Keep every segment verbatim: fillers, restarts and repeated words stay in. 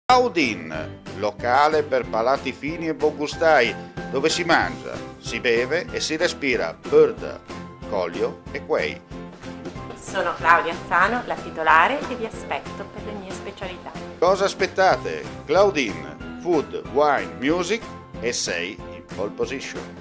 Claudine, locale per palati fini e buongustai, dove si mangia, si beve e si respira bird, Collio e Quay. Sono Claudia Azzano, la titolare, e vi aspetto per le mie specialità. Cosa aspettate? Claudine, food, wine, music e sei in pole position.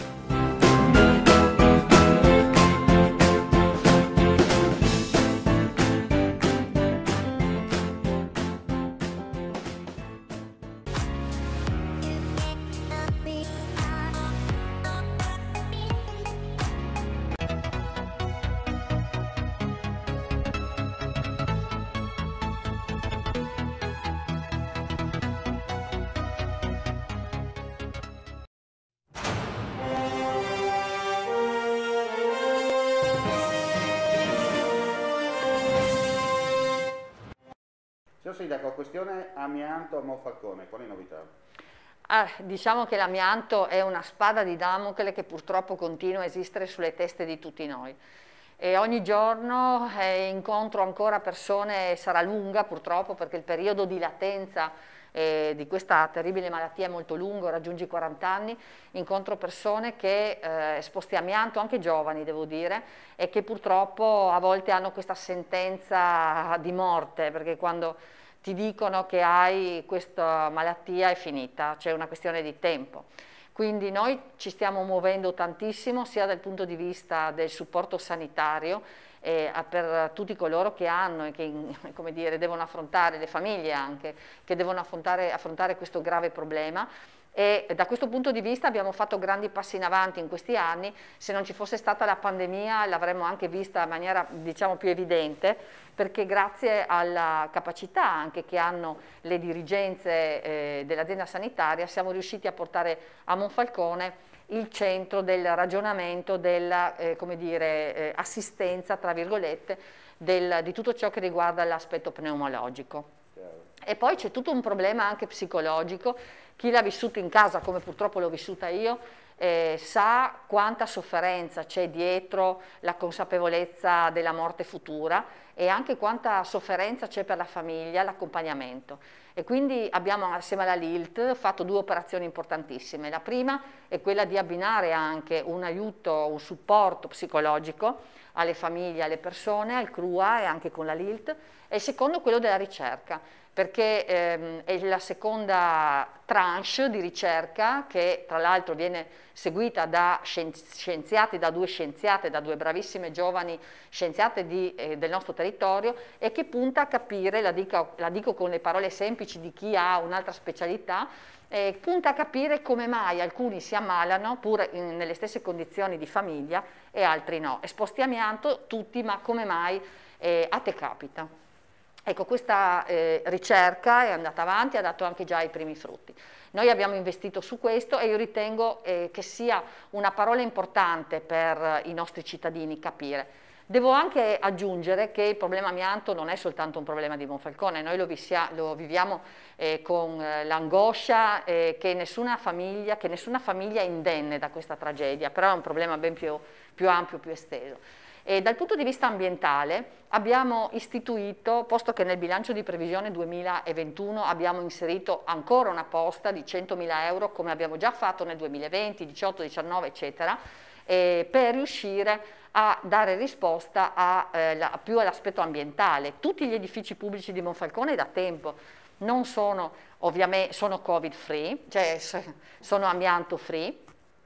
Signor Sindaco, questione amianto a Monfalcone, quali novità? Ah, diciamo che l'amianto è una spada di Damocle che purtroppo continua a esistere sulle teste di tutti noi. E ogni giorno eh, incontro ancora persone, sarà lunga purtroppo perché il periodo di latenza eh, di questa terribile malattia è molto lungo, raggiunge i quaranta anni, incontro persone che eh, esposti a amianto, anche giovani devo dire, e che purtroppo a volte hanno questa sentenza di morte, perché quando ti dicono che hai questa malattia è finita, c'è una questione di tempo. Quindi noi ci stiamo muovendo tantissimo sia dal punto di vista del supporto sanitario eh, per tutti coloro che hanno e che come dire, devono affrontare, le famiglie anche, che devono affrontare, affrontare questo grave problema. E da questo punto di vista abbiamo fatto grandi passi in avanti in questi anni. Se non ci fosse stata la pandemia l'avremmo anche vista in maniera diciamo più evidente, perché grazie alla capacità anche che hanno le dirigenze eh, dell'azienda sanitaria siamo riusciti a portare a Monfalcone il centro del ragionamento della eh, come dire, eh, assistenza tra virgolette del, di tutto ciò che riguarda l'aspetto pneumologico. E poi c'è tutto un problema anche psicologico. Chi l'ha vissuto in casa, come purtroppo l'ho vissuta io, eh, sa quanta sofferenza c'è dietro la consapevolezza della morte futura e anche quanta sofferenza c'è per la famiglia, l'accompagnamento. E quindi abbiamo assieme alla L I L T fatto due operazioni importantissime. La prima è quella di abbinare anche un aiuto, un supporto psicologico alle famiglie, alle persone, al C R U A e anche con la L I L T, e il secondo è quello della ricerca, perché ehm, è la seconda tranche di ricerca che tra l'altro viene seguita da scienziati, da due scienziate, da due bravissime giovani scienziate di, eh, del nostro territorio, e che punta a capire, la dico, la dico con le parole semplici di chi ha un'altra specialità, eh, punta a capire come mai alcuni si ammalano pur in, nelle stesse condizioni di famiglia e altri no. Esposti a amianto tutti, ma come mai eh, a te capita? Ecco, questa eh, ricerca è andata avanti, ha dato anche già i primi frutti. Noi abbiamo investito su questo e io ritengo eh, che sia una parola importante per i nostri cittadini capire. Devo anche aggiungere che il problema amianto non è soltanto un problema di Monfalcone, noi lo, visia, lo viviamo eh, con eh, l'angoscia eh, che, nessuna famiglia, che nessuna famiglia è indenne da questa tragedia, però è un problema ben più, più ampio, più esteso. E dal punto di vista ambientale abbiamo istituito, posto che nel bilancio di previsione duemilaventuno abbiamo inserito ancora una posta di centomila euro, come abbiamo già fatto nel duemilaventi, diciotto, diciannove, eccetera, eh, per riuscire a dare risposta a, eh, la, più all'aspetto ambientale. Tutti gli edifici pubblici di Monfalcone da tempo non sono, ovviamente, sono covid free, cioè sono amianto free,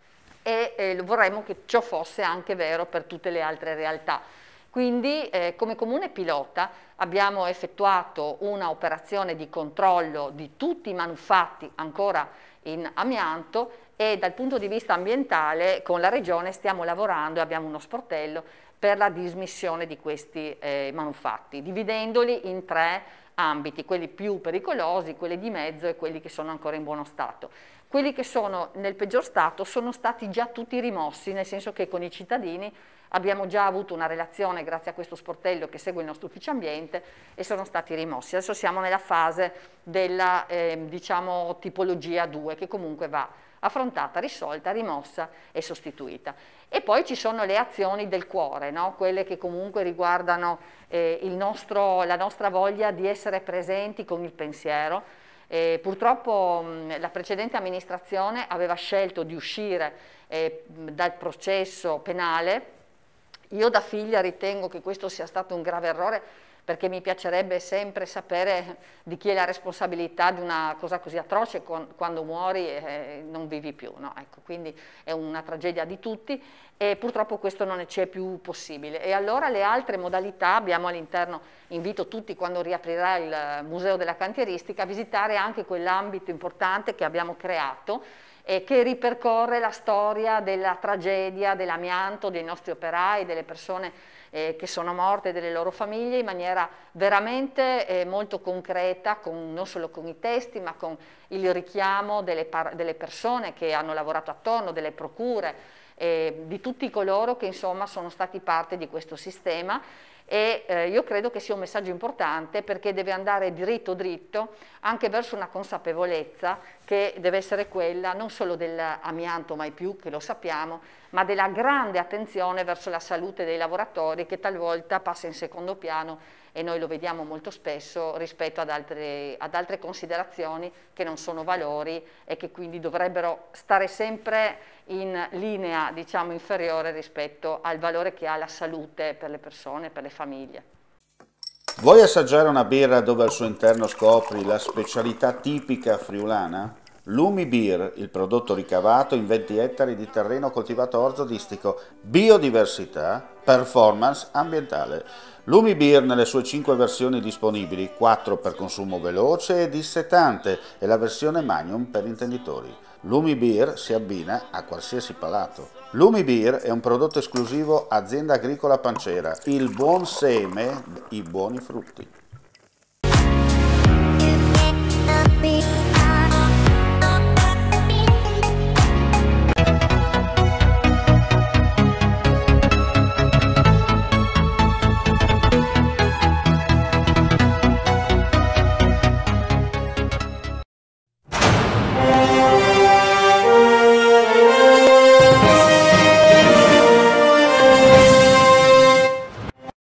e eh, vorremmo che ciò fosse anche vero per tutte le altre realtà. Quindi eh, come comune pilota abbiamo effettuato una operazione di controllo di tutti i manufatti ancora in amianto e dal punto di vista ambientale con la Regione stiamo lavorando e abbiamo uno sportello per la dismissione di questi eh, manufatti, dividendoli in tre ambiti, quelli più pericolosi, quelli di mezzo e quelli che sono ancora in buono stato. Quelli che sono nel peggior stato sono stati già tutti rimossi, nel senso che con i cittadini abbiamo già avuto una relazione grazie a questo sportello che segue il nostro ufficio ambiente e sono stati rimossi. Adesso siamo nella fase della eh, diciamo, tipologia due che comunque va affrontata, risolta, rimossa e sostituita. E poi ci sono le azioni del cuore, no? Quelle che comunque riguardano eh, il nostro, la nostra voglia di essere presenti con il pensiero. E purtroppo mh, la precedente amministrazione aveva scelto di uscire eh, dal processo penale. Io da figlia ritengo che questo sia stato un grave errore, perché mi piacerebbe sempre sapere di chi è la responsabilità di una cosa così atroce quando muori e non vivi più, no? Ecco, quindi è una tragedia di tutti e purtroppo questo non ci è più possibile. E allora le altre modalità abbiamo all'interno, invito tutti quando riaprirà il Museo della Cantieristica a visitare anche quell'ambito importante che abbiamo creato e che ripercorre la storia della tragedia dell'amianto, dei nostri operai, delle persone eh, che sono morte, delle loro famiglie, in maniera veramente eh, molto concreta, con, non solo con i testi, ma con il richiamo delle, delle persone che hanno lavorato attorno, delle procure, eh, di tutti coloro che insomma sono stati parte di questo sistema. E eh, io credo che sia un messaggio importante, perché deve andare dritto dritto anche verso una consapevolezza che deve essere quella non solo dell'amianto mai più, che lo sappiamo, ma della grande attenzione verso la salute dei lavoratori, che talvolta passa in secondo piano e noi lo vediamo molto spesso rispetto ad altre, ad altre considerazioni che non sono valori e che quindi dovrebbero stare sempre in linea, diciamo, inferiore rispetto al valore che ha la salute per le persone, per le famiglie. Vuoi assaggiare una birra dove al suo interno scopri la specialità tipica friulana? Lumi Beer, il prodotto ricavato in venti ettari di terreno coltivato orzodistico, biodiversità, performance ambientale. Lumi Beer nelle sue cinque versioni disponibili, quattro per consumo veloce e dissetante e la versione Magnum per intenditori. Lumi Beer si abbina a qualsiasi palato. Lumi Beer è un prodotto esclusivo Azienda Agricola Pancera, il buon seme, i buoni frutti.